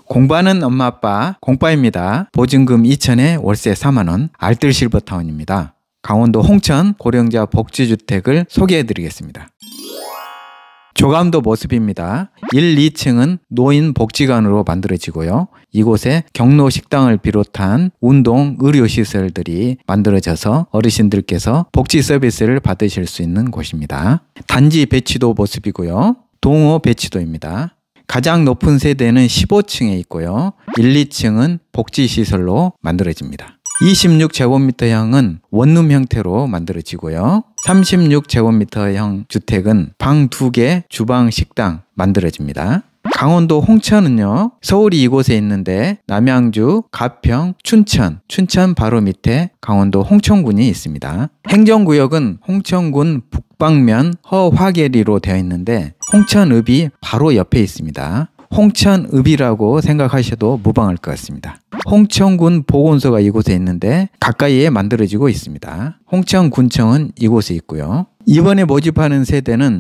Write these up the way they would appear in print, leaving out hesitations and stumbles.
공부하는 엄마 아빠 공빠입니다. 보증금 2,000에 월세 4만원 알뜰 실버타운입니다. 강원도 홍천 고령자 복지주택을 소개해드리겠습니다. 조감도 모습입니다. 1, 2층은 노인복지관으로 만들어지고요. 이곳에 경로식당을 비롯한 운동, 의료시설들이 만들어져서 어르신들께서 복지 서비스를 받으실 수 있는 곳입니다. 단지 배치도 모습이고요. 동호 배치도입니다. 가장 높은 세대는 15층에 있고요. 1, 2층은 복지시설로 만들어집니다. 26제곱미터형은 원룸 형태로 만들어지고요. 36제곱미터형 주택은 방 2개, 주방, 식당 만들어집니다. 강원도 홍천은요, 서울이 이곳에 있는데 남양주, 가평, 춘천 바로 밑에 강원도 홍천군이 있습니다. 행정구역은 홍천군 북방면 허화계리로 되어 있는데 홍천읍이 바로 옆에 있습니다. 홍천읍이라고 생각하셔도 무방할 것 같습니다. 홍천군 보건소가 이곳에 있는데 가까이에 만들어지고 있습니다. 홍천군청은 이곳에 있고요. 이번에 모집하는 세대는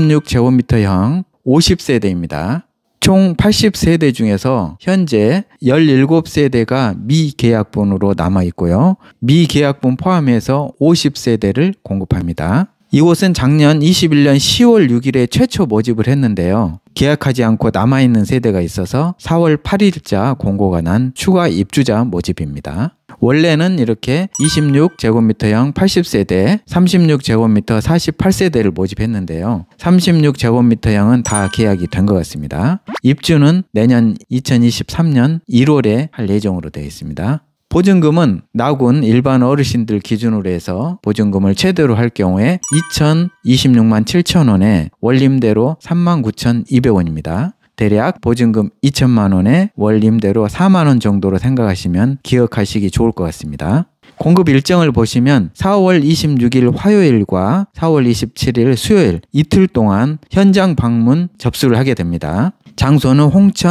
26제곱미터형 50세대입니다. 총 80세대 중에서 현재 17세대가 미계약분으로 남아있고요. 미계약분 포함해서 50세대를 공급합니다. 이곳은 작년 21년 10월 6일에 최초 모집을 했는데요. 계약하지 않고 남아있는 세대가 있어서 4월 8일자 공고가 난 추가 입주자 모집입니다. 원래는 이렇게 26제곱미터형 80세대, 36제곱미터 48세대를 모집했는데요. 36제곱미터형은 다 계약이 된 것 같습니다. 입주는 내년 2023년 1월에 할 예정으로 되어 있습니다. 보증금은 나군 일반 어르신들 기준으로 해서 보증금을 최대로 할 경우에 2,026만 7천원에 월임대로 39,200원입니다. 대략 보증금 2천만 원에 월임대로 4만 원 정도로 생각하시면 기억하시기 좋을 것 같습니다. 공급 일정을 보시면 4월 26일 화요일과 4월 27일 수요일 이틀 동안 현장 방문 접수를 하게 됩니다. 장소는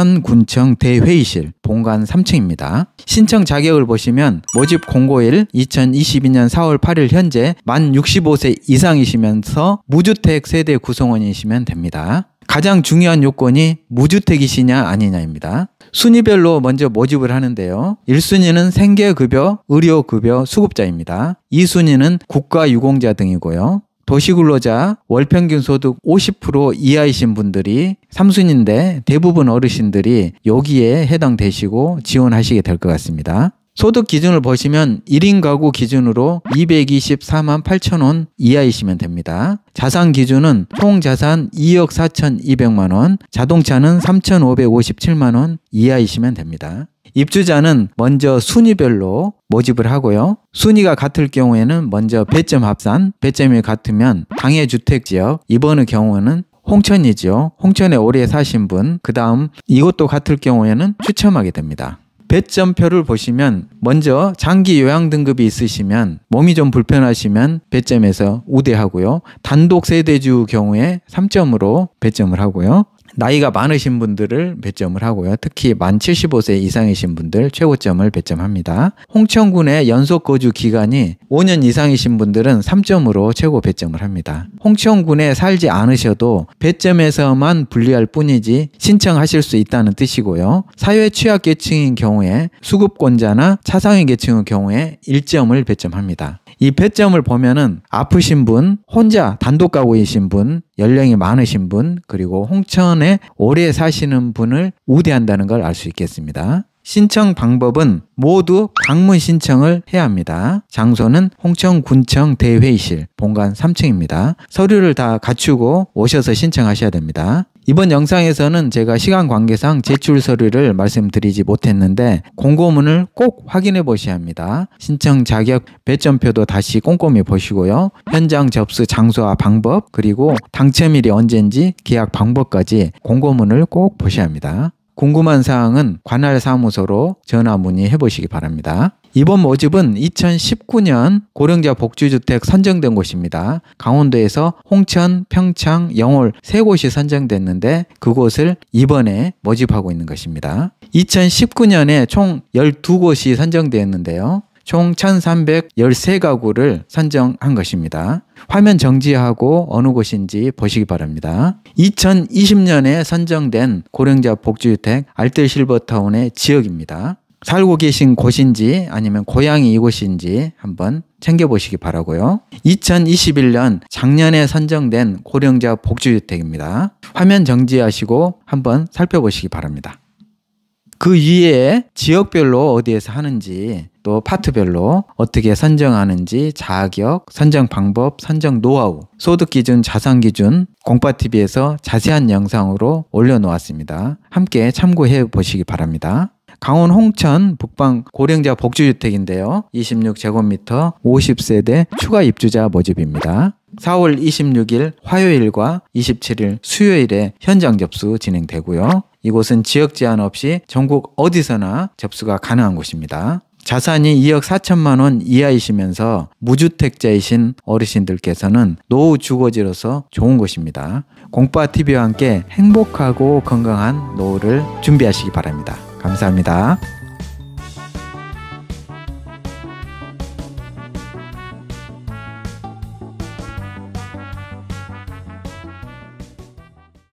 홍천군청 대회의실 본관 3층입니다. 신청 자격을 보시면 모집 공고일 2022년 4월 8일 현재 만 65세 이상이시면서 무주택 세대 구성원이시면 됩니다. 가장 중요한 요건이 무주택이시냐 아니냐입니다. 순위별로 먼저 모집을 하는데요. 1순위는 생계급여, 의료급여 수급자입니다. 2순위는 국가유공자 등이고요. 도시근로자, 월평균 소득 50% 이하이신 분들이 3순위인데 대부분 어르신들이 여기에 해당되시고 지원하시게 될 것 같습니다. 소득 기준을 보시면 1인 가구 기준으로 224만 8천 원 이하이시면 됩니다. 자산 기준은 총 자산 2억 4,200만 원, 자동차는 3,557만 원 이하이시면 됩니다. 입주자는 먼저 순위별로 모집을 하고요. 순위가 같을 경우에는 먼저 배점 합산, 배점이 같으면 당해주택지역, 이번의 경우는 홍천이죠. 홍천에 오래 사신 분, 그 다음 이것도 같을 경우에는 추첨하게 됩니다. 배점표를 보시면 먼저 장기 요양 등급이 있으시면 몸이 좀 불편하시면 배점에서 우대하고요. 단독 세대주 경우에 3점으로 배점을 하고요. 나이가 많으신 분들을 배점을 하고요. 특히 만 75세 이상이신 분들 최고점을 배점합니다. 홍천군의 연속 거주 기간이 5년 이상이신 분들은 3점으로 최고 배점을 합니다. 홍천군에 살지 않으셔도 배점에서만 분리할 뿐이지 신청하실 수 있다는 뜻이고요. 사회 취약계층인 경우에 수급권자나 차상위 계층의 경우에 1점을 배점합니다. 이 배점을 보면은 아프신 분, 혼자 단독 가구이신 분, 연령이 많으신 분, 그리고 홍천에 오래 사시는 분을 우대한다는 걸 알 수 있겠습니다. 신청 방법은 모두 방문 신청을 해야 합니다. 장소는 홍천군청 대회의실 본관 3층입니다. 서류를 다 갖추고 오셔서 신청하셔야 됩니다. 이번 영상에서는 제가 시간 관계상 제출 서류를 말씀드리지 못했는데 공고문을 꼭 확인해 보셔야 합니다. 신청 자격 배점표도 다시 꼼꼼히 보시고요. 현장 접수 장소와 방법, 그리고 당첨일이 언제인지 계약 방법까지 공고문을 꼭 보셔야 합니다. 궁금한 사항은 관할 사무소로 전화 문의해 보시기 바랍니다. 이번 모집은 2019년 고령자 복지주택 선정된 곳입니다. 강원도에서 홍천, 평창, 영월 3곳이 선정됐는데 그곳을 이번에 모집하고 있는 것입니다. 2019년에 총 12곳이 선정되었는데요. 총 1,313가구를 선정한 것입니다. 화면 정지하고 어느 곳인지 보시기 바랍니다. 2020년에 선정된 고령자 복지주택 알뜰실버타운의 지역입니다. 살고 계신 곳인지 아니면 고향이 이곳인지 한번 챙겨보시기 바라고요. 2021년 작년에 선정된 고령자 복지주택입니다. 화면 정지하시고 한번 살펴보시기 바랍니다. 그 위에 지역별로 어디에서 하는지 또 파트별로 어떻게 선정하는지 자격, 선정 방법, 선정 노하우, 소득기준, 자산기준 공빠TV에서 자세한 영상으로 올려놓았습니다. 함께 참고해 보시기 바랍니다. 강원 홍천 북방 고령자 복지주택인데요. 26제곱미터 50세대 추가 입주자 모집입니다. 4월 26일 화요일과 27일 수요일에 현장 접수 진행되고요. 이곳은 지역 제한 없이 전국 어디서나 접수가 가능한 곳입니다. 자산이 2억 4천만 원 이하이시면서 무주택자이신 어르신들께서는 노후 주거지로서 좋은 곳입니다. 공빠TV와 함께 행복하고 건강한 노후를 준비하시기 바랍니다. 감사합니다.